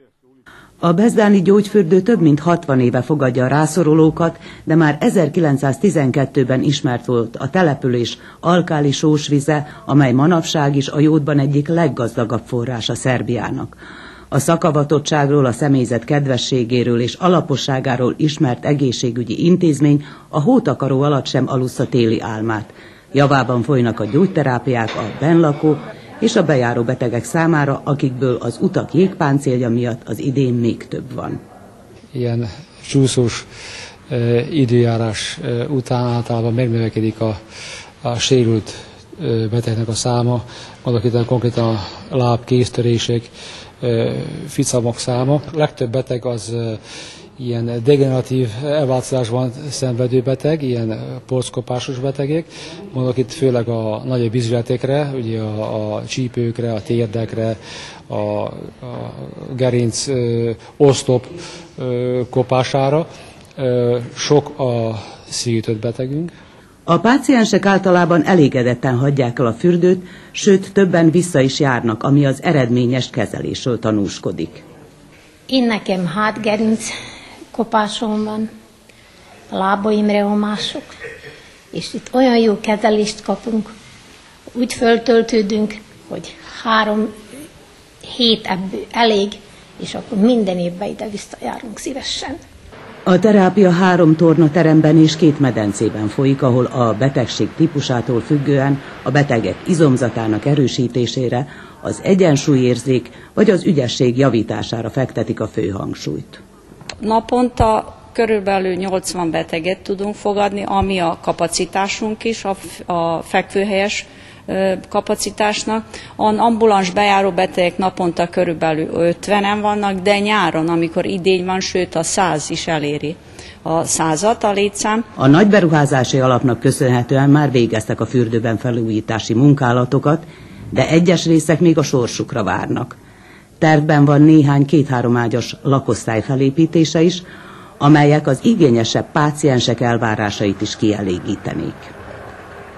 A bezdáni gyógyfürdő több mint 60 éve fogadja a rászorulókat, de már 1912-ben ismert volt a település alkáli sósvize, amely manapság is a jódban egyik leggazdagabb forrása Szerbiának. A szakavatottságról, a személyzet kedvességéről és alaposságáról ismert egészségügyi intézmény a hótakaró alatt sem alussza téli álmát. Javában folynak a gyógyterápiák a bennlakó és a bejáró betegek számára, akikből az utak jégpáncélja miatt az idén még több van. Ilyen csúszós időjárás után általában megnövekedik a sérült betegnek a száma, azok itt konkrétan a láb-kéztörések, ficamok száma. A legtöbb beteg az ilyen degeneratív elváltozásban szenvedő beteg, ilyen porckopásos betegek. Mondok itt főleg a nagyobb izületekre, ugye a csípőkre, a térdekre, a gerinc oszlop kopására. Sok a szívütött betegünk. A páciensek általában elégedetten hagyják el a fürdőt, sőt többen vissza is járnak, ami az eredményes kezelésről tanúskodik. Én nekem hátgerinc kopásom van, a lábaim reumások, és itt olyan jó kezelést kapunk, úgy föltöltődünk, hogy 3 hét ebből elég, és akkor minden évben ide visszajárunk szívesen. A terápia 3 tornateremben és 2 medencében folyik, ahol a betegség típusától függően a betegek izomzatának erősítésére, az egyensúlyérzék vagy az ügyesség javítására fektetik a fő hangsúlyt. Naponta körülbelül 80 beteget tudunk fogadni, ami a kapacitásunk is, a fekvőhelyes kapacitásnak. Az ambuláns bejáró betegek naponta körülbelül 50-en vannak, de nyáron, amikor idény van, sőt a 100 is eléri a 100-at a létszám. A nagy beruházási alapnak köszönhetően már végeztek a fürdőben felújítási munkálatokat, de egyes részek még a sorsukra várnak. Tervben van néhány 2-3 ágyas lakosztály felépítése is, amelyek az igényesebb páciensek elvárásait is kielégítenék.